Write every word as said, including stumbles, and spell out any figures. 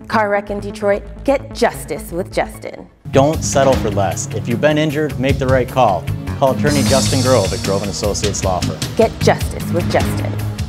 Car wreck in Detroit? Get justice with Justin. Don't settle for less. If you've been injured, make the right call. Call attorney Justin Grove at Grove and Associates Law Firm. Get justice with Justin.